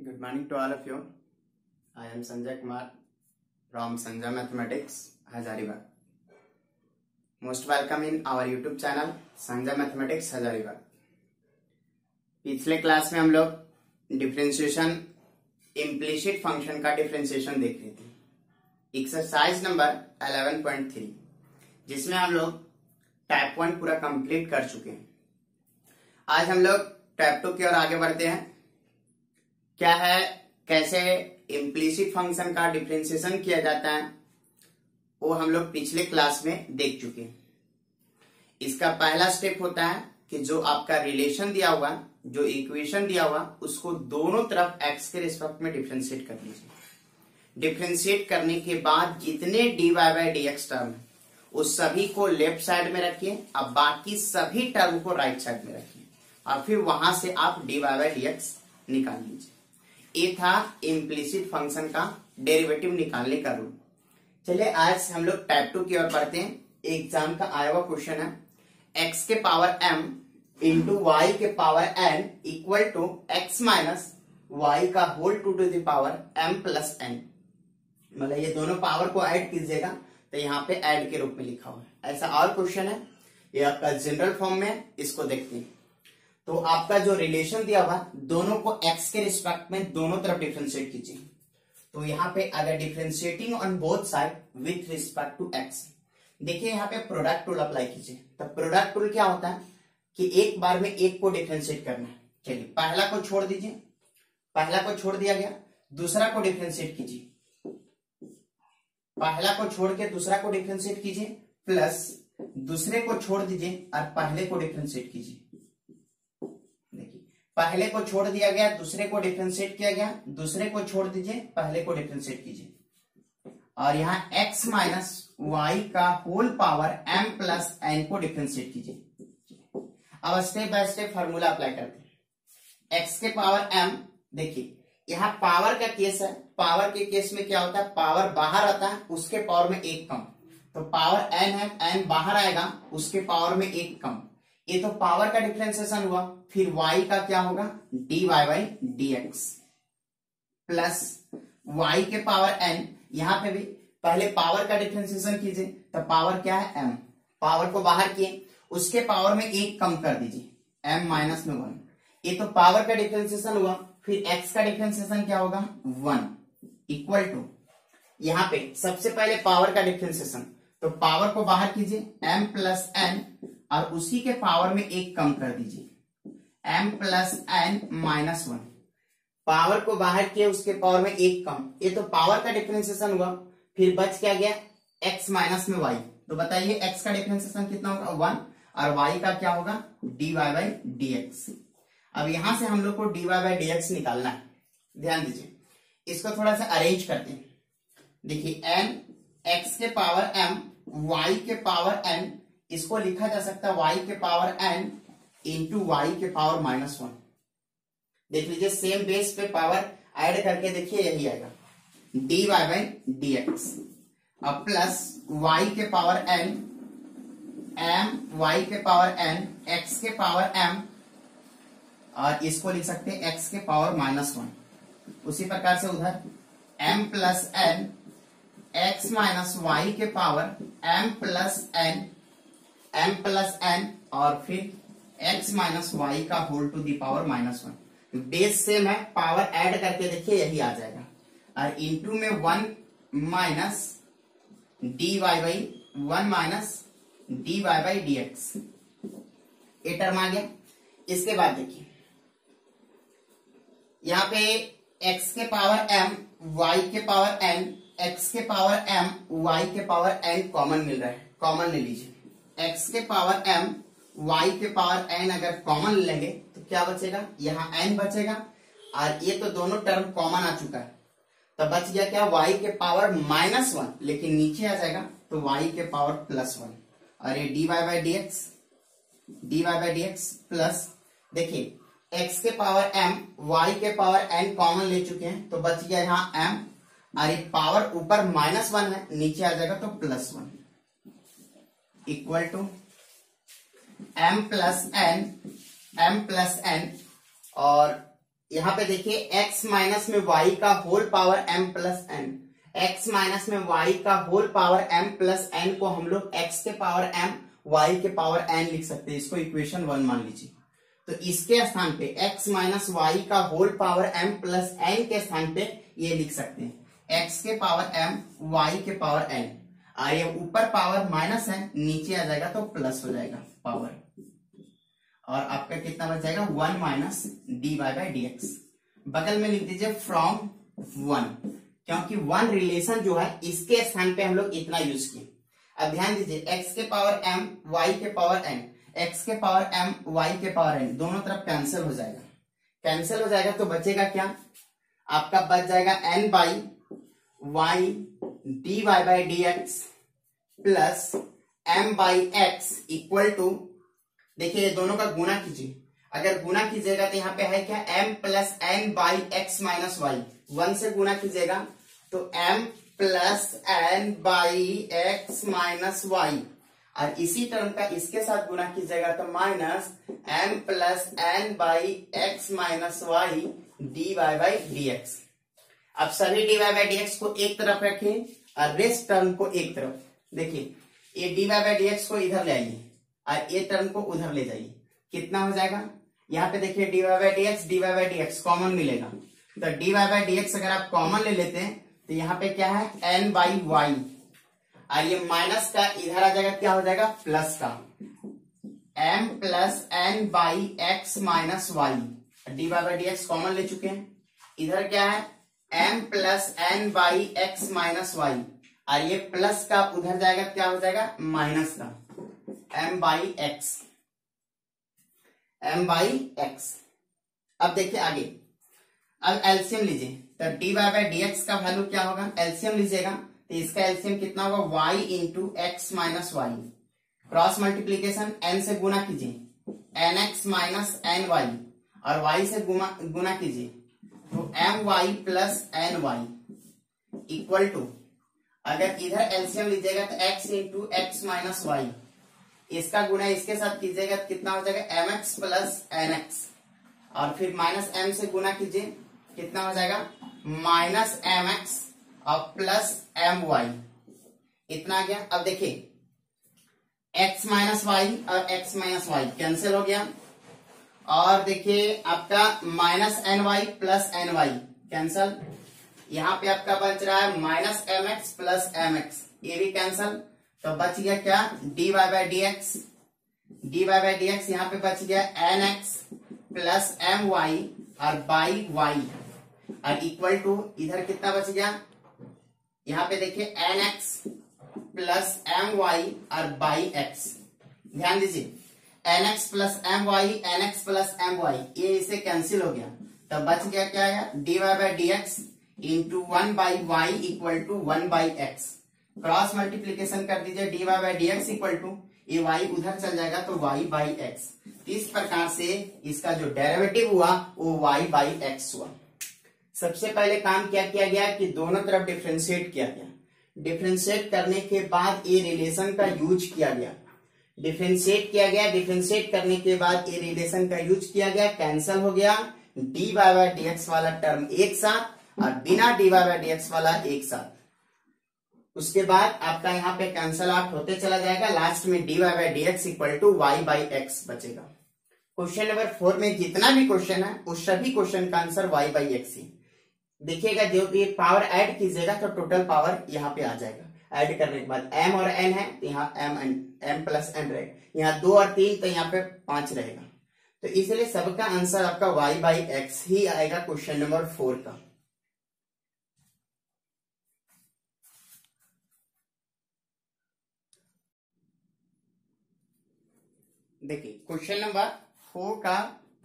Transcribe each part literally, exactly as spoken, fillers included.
Good morning to all of you. I am Sanjay Kumar from Sanjay Mathematics, Hazaribagh. Most welcome in our YouTube channel Sanjay Mathematics, Hazaribagh. पिछले class में हम लोग differentiation implicit function का differentiation देख रहे थे, exercise number eleven point three, जिसमें हम लोग टाइप वन पूरा कंप्लीट कर चुके हैं। आज हम लोग टाइप टू की ओर आगे बढ़ते हैं। क्या है, कैसे इम्प्लिसिट फंक्शन का डिफरेंशिएशन किया जाता है, वो हम लोग पिछले क्लास में देख चुके हैं। इसका पहला स्टेप होता है कि जो आपका रिलेशन दिया हुआ, जो इक्वेशन दिया हुआ, उसको दोनों तरफ x के रिस्पेक्ट में डिफरेंशिएट कर लीजिए। डिफरेंशिएट करने के बाद जितने dy by D X term है उस सभी को लेफ्ट साइड में रखिए, अब बाकी सभी टर्म को राइट साइड में रखिए और फिर वहां से आप dy बाई डी एक्स निकाल लीजिए। ये था इम्प्लिसिट फंक्शन का डेरिवेटिव निकालने का रूल। चलिए आज हम लोग टाइप टू की ओर बढ़ते हैं। एग्जाम का आया हुआ क्वेश्चन है, x के पावर m इंटू वाई के power n equal to X minus Y का whole to to the power m plus n। मतलब ये दोनों पावर को ऐड कीजिएगा तो यहाँ पे ऐड के रूप में लिखा हुआ है। ऐसा और क्वेश्चन है, ये आपका जनरल फॉर्म में, इसको देखते हैं। तो आपका जो रिलेशन दिया हुआ, दोनों को x के रिस्पेक्ट में दोनों तरफ डिफरेंशिएट कीजिए। तो यहाँ पे अगर differentiating on both side with respect to x, देखिए यहाँ पे प्रोडक्ट टूल अप्लाई कीजिए। तो प्रोडक्ट टूल क्या होता है कि एक बार में एक को डिफरेंशिएट करना है। चलिए पहला को छोड़ दीजिए, पहला को छोड़ दिया गया, दूसरा को डिफरेंशिएट कीजिए। पहला को छोड़ के दूसरा को डिफरेंशिएट कीजिए, प्लस दूसरे को छोड़ दीजिए और पहले को डिफरेंशिएट कीजिए। पहले को छोड़ दिया गया, दूसरे को डिफरेंशिएट किया गया, दूसरे को छोड़ दीजिए, पहले को डिफरेंशिएट कीजिए। और यहाँ x माइनस वाई का whole power m plus n को डिफरेंशिएट कीजिए। अब step by step formula apply करते हैं। x के पावर m, देखिए यहाँ पावर का केस है। पावर के केस में क्या होता है, पावर बाहर आता है, उसके पावर में एक कम। तो पावर n है, n बाहर आएगा, उसके पावर में एक कम। ये तो पावर का डिफरेंशिएशन हुआ। फिर y का क्या होगा, dy by D X plus y के पावर n। यहां पे भी पहले पावर का डिफरेंशिएशन कीजिए, तो पावर क्या है m, पावर को बाहर किए, उसके पावर में एक कम कर दीजिए, m माइनस में वन। ये तो पावर का डिफरेंशिएशन हुआ। फिर x का डिफरेंशिएशन क्या होगा, वन इक्वल टू, यहां पे सबसे पहले पावर का डिफरेंशिएशन, तो पावर को बाहर कीजिए, m प्लस n और उसी के पावर में एक कम कर दीजिए, m plus N minus one. Power को बाहर किए, उसके पावर में एक कम, ये तो पावर का डिफरेंशिएशन हुआ। फिर बच क्या गया, x माइनस में y। तो बताइए x का डिफरेंशिएशन कितना होगा, वन, और y का क्या होगा, dy बाई डी एक्स। अब यहां से हम लोग को dy बाई डी एक्स निकालना है। ध्यान दीजिए, इसको थोड़ा सा अरेंज करते हैं। देखिए n x के पावर m y के पावर n, इसको लिखा जा सकता है y के पावर n इंटू वाई के पावर माइनस वन। देख लीजिए, सेम बेस पे पावर ऐड करके देखिए यही आएगा, D Y by D x. अब प्लस y के पावर n, m y के पावर n, x के पावर m, और इसको लिख सकते हैं x के पावर माइनस वन। उसी प्रकार से उधर m plus n, x minus Y के power m plus n, m plus n, और फिर x माइनस वाई का whole to the power minus one. Base same है, पावर ऐड करके देखिए यही आ जाएगा। और इंटू में one minus D Y by one minus D Y by D x, ये टर्म आ गया। इसके बाद देखिए यहाँ पे x के पावर m, y के पावर n, x के पावर m, y के पावर n कॉमन मिल रहा है, कॉमन ले लीजिए। x के पावर m, y के पावर n अगर कॉमन लेंगे तो क्या बचेगा, यहाँ n बचेगा, और ये तो दोनों टर्म कॉमन आ चुका है। तो बच गया क्या, y के पावर माइनस वन, लेकिन नीचे आ जाएगा तो y के पावर प्लस वन, और ये dy by D X, dy by D X plus, देखिए x के पावर m, y के पावर n कॉमन ले चुके हैं, तो बच गया यहाँ m, और ये पावर ऊपर माइनस वन है, नीचे आ जाएगा तो plus one, equal to m plus n, m plus n, और यहाँ पे देखिए x माइनस में y का whole power m plus n, x minus में y का whole power m plus n को हम लोग x के पावर m y के पावर n लिख सकते हैं, इसको इक्वेशन वन मान लीजिए। तो इसके स्थान पे x माइनस वाई का whole power m plus n के स्थान पे ये लिख सकते हैं x के पावर m y के पावर n, और ये ऊपर पावर माइनस है, नीचे आ जाएगा तो प्लस हो जाएगा पावर, और आपका कितना बच जाएगा one minus D Y by D X. बगल में लिख दीजिए फ्रॉम वन, क्योंकि वन रिलेशन जो है इसके स्थान पे हम लोग इतना यूज किए। अब ध्यान दीजिए x के पावर m y के पावर n, x के पावर m y के पावर n दोनों तरफ कैंसिल हो जाएगा, कैंसिल हो जाएगा तो बचेगा क्या, आपका बच जाएगा n by Y D Y by D X plus m by X equal to, देखिए ये दोनों का गुना कीजिए, अगर गुना कीजिएगा तो यहाँ पे है क्या m plus N by X minus Y, one से गुना कीजिएगा तो m plus N by X minus Y, और इसी टर्म का इसके साथ गुना कीजिएगा तो minus m plus N by X minus Y D Y by D x. अब सभी D Y by D X को एक तरफ रखें और रेस्ट टर्म को एक तरफ, देखिए ये D Y by D X को इधर ले आइए और ये टर्म को उधर ले जाइए, कितना हो जाएगा, यहाँ पे देखिए D Y by D X D Y by D x common मिलेगा, तो D Y by D x अगर आप कॉमन ले लेते हैं तो यहाँ पे क्या है n बाई वाई, और ये माइनस का इधर आ जाएगा क्या हो जाएगा प्लस का m plus N by X minus Y, D Y by D x common ले चुके हैं, इधर क्या है m plus N by X minus Y, और ये प्लस का उधर जाएगा क्या हो जाएगा माइनस का m by X, m by X. अब देखिए आगे, अब एलसीएम लीजिए, तो D Y by D x का वैल्यू क्या होगा, एलसीएम लीजिएगा तो इसका एलसीएम कितना होगा y into X minus Y, cross multiplication n से गुना कीजिए N X minus N Y, और y से गुना गुना कीजिए तो M Y plus N Y equal to, अगर इधर एलसीएम लीजिएगा तो x into X minus Y, इसका गुना इसके साथ कीजिएगा तो कितना हो जाएगा M X plus N X, और फिर माइनस एम से गुना कीजिए कितना हो जाएगा माइनस एम एक्स और प्लस एम वाई, इतना आ गया। अब देखिए x माइनस वाई और x माइनस वाई कैंसिल हो गया, और देखिए आपका minus N Y plus N Y cancel, यहाँ पे आपका बच रहा है minus M X plus M X, ये भी कैंसिल, तो बच गया क्या D Y by D X, D Y by D X यहाँ पे बच गया N X plus M Y और बाई वाई, और इक्वल टू इधर कितना बच गया, यहाँ पे देखिए N X plus M Y और बाई एक्स, ध्यान दीजिए N X plus M Y N X plus M Y ये इसे कैंसिल हो गया, तब बच गया क्या है d Y by D x into one by y equal to one by x, cross multiplication कर दीजिए d Y by D x equal to ये y उधर चल जाएगा तो y बाई एक्स, इस प्रकार से इसका जो डेरिवेटिव हुआ वो y बाई एक्स हुआ। सबसे पहले काम क्या किया गया कि दोनों तरफ डिफ्रेंशिएट किया गया, डिफ्रेंशिएट करने के बाद ये रिलेशन का यूज किया गया, डिफ्रेंशिएट किया गया, डिफ्रेंशिएट करने के बाद ये रिलेशन का यूज किया गया, कैंसिल हो गया d Y by D x वाला टर्म एक साथ और बिना d Y by D x वाला एक साथ, उसके बाद आपका यहाँ पे कैंसल आउट होते चला जाएगा, लास्ट में d Y by D x equal to y by x बचेगा। क्वेश्चन नंबर फोर में जितना भी क्वेश्चन है उस सभी क्वेश्चन का आंसर वाई बाई एक्स ही देखिएगा, जो भी पावर ऐड कीजिएगा तो टोटल पावर यहाँ पे आ जाएगा, ऐड करने के बाद m और n है तो यहाँ m m प्लस n रहेगा, यहाँ दो और तीन तो यहाँ पे पांच रहेगा, तो इसलिए सबका आंसर आपका y बाई एक्स ही आएगा क्वेश्चन नंबर फोर का। देखिए क्वेश्चन नंबर फोर का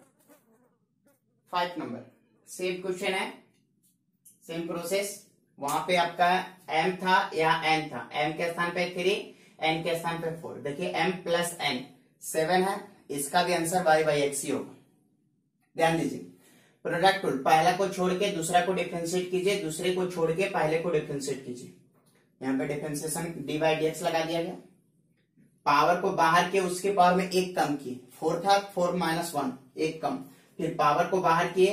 फाइव नंबर सेम क्वेश्चन है, सेम प्रोसेस, वहां पे आपका m था या n था, m के स्थान पे थ्री n के स्थान पे फोर, देखिए m प्लस n सेवन है, इसका भी आंसर y बाई एक्स ही होगा। ध्यान दीजिए प्रोडक्ट रूल, पहला को छोड़ के दूसरा को डिफरेंशिएट कीजिए, दूसरे को छोड़ के पहले को डिफरेंशिएट कीजिए, यहाँ पे differentiation d by D x लगा दिया गया, पावर को बाहर के उसके पावर में एक कम किए, फोर था फोर माइनस वन एक कम, फिर पावर को बाहर किए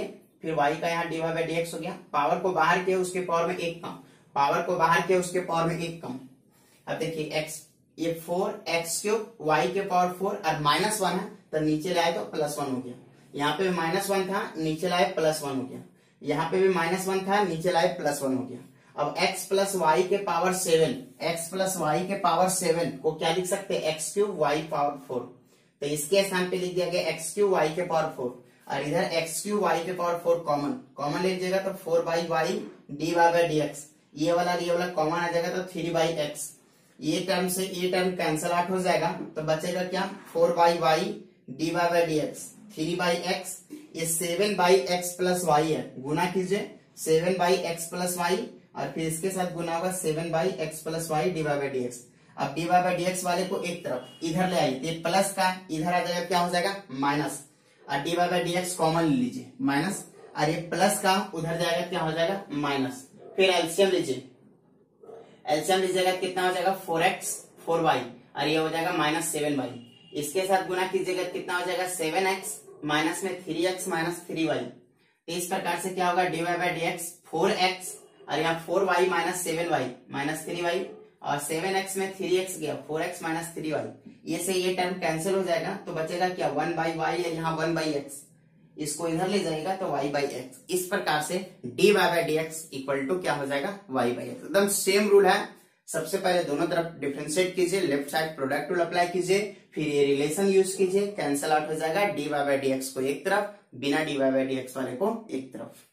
फिर y का यहाँ d Y by D x हो गया, पावर को बाहर किया उसके पावर में एक कम, पावर को बाहर किया उसके पावर में एक कम। अब देखिए x ये फोर एक्स क्यूब वाई के पावर फोर और माइनस वन है तो नीचे लाए तो प्लस वन हो गया, यहाँ पे भी माइनस वन था नीचे लाए प्लस वन हो गया, यहाँ पे भी माइनस वन था नीचे लाए प्लस वन हो गया। अब x प्लस वाई के power seven, x plus y के पावर सेवन को क्या लिख सकते हैं, x cube y power four, तो इसके स्थान पे लिख दिया गया एक्स क्यूब वाई के पावर फोर, और इधर एक्स क्यूब वाई के पावर फोर कॉमन कॉमन ले लीजिएगा तो four by Y D Y by D x, ये वाला ये वाला कॉमन आ जाएगा तो थ्री बाई एक्स, ये टर्म से ये टर्म कैंसल आउट हो जाएगा तो बचेगा क्या, four by Y D Y by D x, three by x, ये seven by x plus y है, गुना कीजिए seven by x plus y और फिर इसके साथ गुना होगा seven by x plus y D Y by D x. अब d Y by D x वाले को एक तरफ इधर ले आइए, ये प्लस का इधर आ जाएगा क्या हो जाएगा माइनस, और d Y by D x common ले लीजिए माइनस, और ये प्लस का उधर जाएगा क्या हो जाएगा माइनस। फिर एलसीएम लीजिए, एलसीएम लीजिएगा कितना हो जाएगा फोर एक्स फोर वाई और ये हो जाएगा माइनस सेवन वाई, इसके साथ गुना कीजिएगा कितना हो जाएगा सेवन एक्स माइनस में three x minus three y, तो इस प्रकार से क्या होगा d Y by D x four x और यहाँ four y minus seven y minus three y और सेवन एक्स में थ्री एक्स गया four x minus three y, ये से ये टर्म कैंसिल हो जाएगा तो बचेगा क्या वन बाई वाई है यहाँ वन बाई एक्स, इसको इधर ले जाएगा तो y बाई एक्स। इस प्रकार से dy by D x equal to क्या हो जाएगा y बाई एक्स। एकदम सेम रूल है, सबसे पहले दोनों तरफ डिफरेंशिएट कीजिए, left side product rule apply कीजिए, फिर ये रिलेशन यूज कीजिए, कैंसल आउट हो जाएगा dy बाई डी एक्स को एक तरफ, बिना dy बाई डी एक्स वाले को एक तरफ।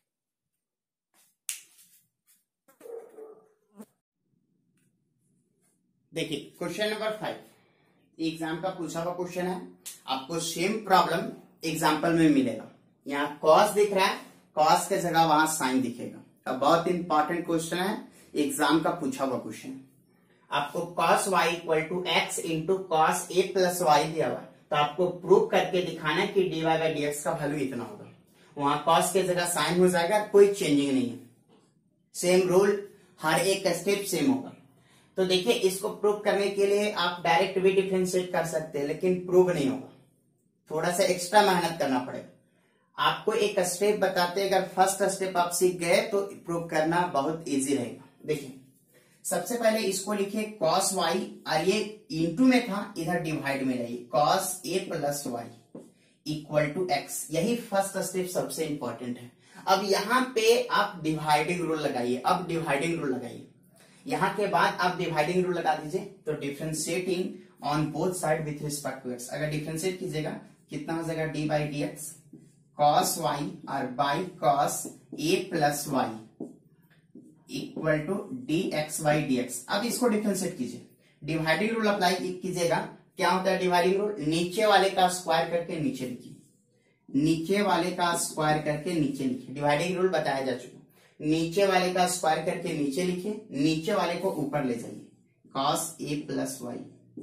देखिए क्वेश्चन नंबर फाइव एग्जाम का पूछा हुआ क्वेश्चन है, आपको सेम प्रॉब्लम एग्जाम्पल में मिलेगा। यहाँ कॉस दिख रहा है, कॉस के जगह वहां साइन दिखेगा। अब बहुत इंपॉर्टेंट क्वेश्चन है, एग्जाम का पूछा हुआ क्वेश्चन। आपको cos y equal to x into cos a plus y दिया हुआ है, तो आपको प्रूव करके दिखाना है कि d Y by D x का वैल्यू इतना होगा। वहां कॉस के जगह साइन हो जाएगा, कोई चेंजिंग नहीं है, सेम रूल, हर एक स्टेप सेम होगा। तो देखिए इसको प्रूव करने के लिए आप डायरेक्ट भी डिफरेंशिएट कर सकते हैं, लेकिन प्रूव नहीं होगा, थोड़ा सा एक्स्ट्रा मेहनत करना पड़ेगा। आपको एक स्टेप बताते हैं, अगर फर्स्ट स्टेप आप सीख गए तो प्रूव करना बहुत इजी रहेगा। देखिए सबसे पहले इसको लिखिए कॉस वाई, और ये इंटू में था इधर डिवाइड में लाइए, cos a plus y equal to x, यही फर्स्ट स्टेप सबसे इंपॉर्टेंट है। अब यहाँ पे आप डिवाइडिंग रूल लगाइए, अब डिवाइडिंग रूल लगाइए, यहाँ के बाद आप डिवाइडिंग रूल लगा दीजिए, तो differentiating on both side with respect to x, अगर डिफरेंशिएट कीजिएगा कितना हो जाएगा d by D x cos y और by cos a plus y equal to d x by D x. अब इसको डिफरेंशिएट कीजिए, डिवाइडिंग रूल अप्लाई कीजिएगा, क्या होता है डिवाइडिंग रूल, नीचे वाले का स्क्वायर करके नीचे लिखिए, नीचे वाले का स्क्वायर करके नीचे लिखिए, डिवाइडिंग रूल बताया जा चुका, नीचे वाले का स्क्वायर करके नीचे लिखिए, नीचे वाले को ऊपर ले जाइए, कॉस ए प्लस वाई,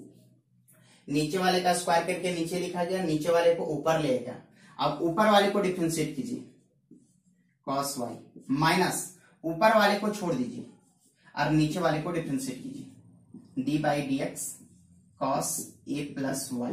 नीचे वाले का स्क्वायर करके नीचे लिखा गया, नीचे वाले को ऊपर ले गया। अब ऊपर वाले को डिफरेंशिएट कीजिए, कॉस वाई माइनस ऊपर वाले को छोड़ दीजिए और नीचे वाले को डिफरेंशिएट कीजिए, d by D x cos a plus y.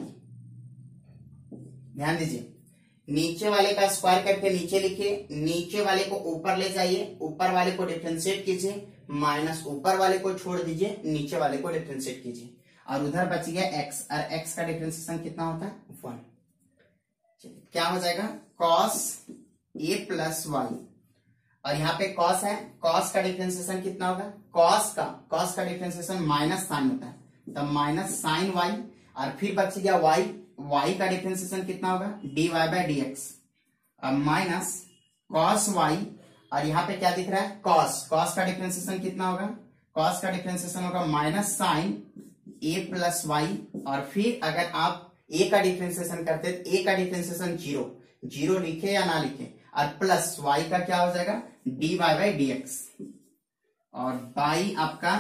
ध्यान दीजिए नीचे वाले का स्क्वायर करके नीचे लिखिए, नीचे वाले को ऊपर ले जाइए, ऊपर वाले को डिफरेंशिएट कीजिए, माइनस ऊपर वाले को छोड़ दीजिए, नीचे वाले को डिफरेंशिएट कीजिए, और उधर बच गया x, और x का डिफरेंशिएशन कितना होता है वन। चलिए क्या हो जाएगा कॉस ए प्लस वाई, और यहाँ पे कॉस है, कॉस का डिफरेंशिएशन कितना होगा, कॉस का कॉस का डिफरेंशिएशन माइनस साइन होता है, तो माइनस साइन वाई, और फिर बच गया y, y का डिफरेंशिएशन कितना होगा d Y by D x minus cos y, और यहाँ पे क्या दिख रहा है कॉस, कॉस का डिफरेंशिएशन कितना होगा, कॉस का डिफरेंशिएशन होगा minus sine a plus y, और फिर अगर आप ए का डिफरेंशिएशन करते हैं ए का डिफरेंशिएशन जीरो, जीरो लिखे या ना लिखे, और प्लस वाई का क्या हो जाएगा d Y by D x, और बाई आपका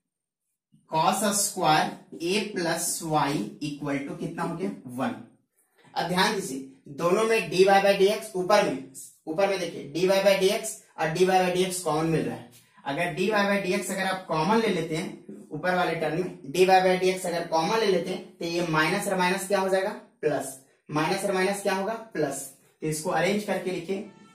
cos square a plus y equal to कितना हो गया वन। अब ध्यान दीजिए दोनों में d Y by D x ऊपर में ऊपर में देखिए D Y by D x और d Y by D x common मिल रहा है, अगर d Y by D x अगर आप कॉमन ले लेते हैं ऊपर वाले टर्म में, d Y by D x अगर कॉमन ले लेते हैं तो ये माइनस और माइनस क्या हो जाएगा प्लस, माइनस और माइनस क्या होगा प्लस, तो इसको अरेंज करके लिखिए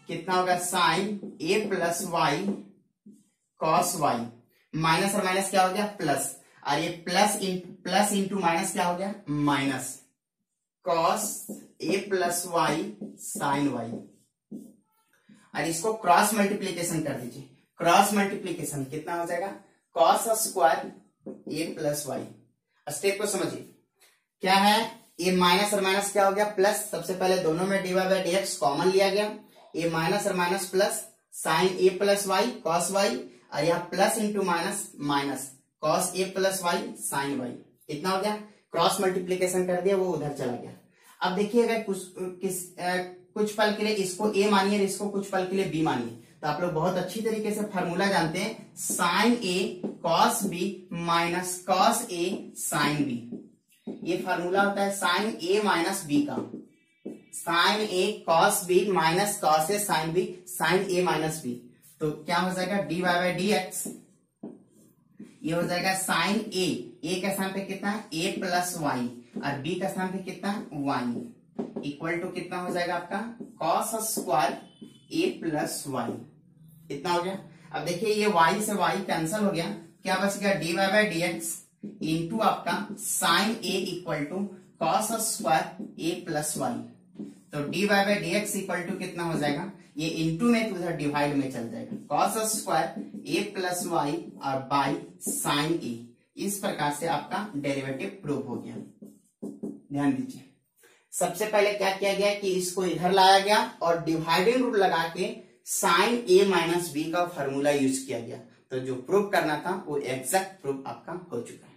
कितना होगा sine a plus y cos y, minus और माइनस क्या हो गया प्लस, और ये प्लस इन प्लस इंटू माइनस क्या हो गया minus, cos a plus y sine y. और इसको क्रॉस मल्टीप्लीकेशन कर दीजिए, क्रॉस मल्टीप्लीकेशन कितना हो जाएगा cos square a plus y. Step को समझिए क्या है, ये माइनस और माइनस क्या हो गया प्लस, सबसे पहले दोनों में d Y by D x common लिया गया, ये माइनस और minus plus sine a plus y cos y, और यहाँ plus into minus minus cos a plus y sine y. कितना हो गया क्रॉस मल्टीप्लीकेशन कर दिया, वो उधर चला गया। अब देखिएगा कुछ किस आ, कुछ पल के लिए इसको ए मानिए और इसको कुछ पल के लिए बी मानिए, तो आप लोग बहुत अच्छी तरीके से फार्मूला जानते हैं, sine a cos b minus cos a sine b. ये फार्मूला होता है साइन ए माइनस बी का, sine a cos b minus cos a sine b, sine a minus b. तो क्या हो जाएगा d Y by D x, ये हो जाएगा साइन ए, ए का स्थान पे कितना है ए प्लस वाई, और बी का स्थान पे कितना है वाई, इक्वल टू कितना हो जाएगा आपका cos square a plus y. इतना हो गया। अब देखिए ये y से y कैंसिल हो गया, क्या बच गया d Y by D x into आपका sine a equal to cos square a plus y. तो D Y by D x equal to कितना हो जाएगा, ये इंटू में तो उधर डिवाइड में चल जाएगा, cos square a plus y और बाई साइन ए। इस प्रकार से आपका डेरिवेटिव प्रूव हो गया। ध्यान दीजिए सबसे पहले क्या किया गया कि इसको इधर लाया गया और डिवाइडिंग रूल लगा के साइन ए माइनस बी का फॉर्मूला यूज किया गया। तो जो प्रूफ करना था वो एग्जैक्ट प्रूफ आपका हो चुका है।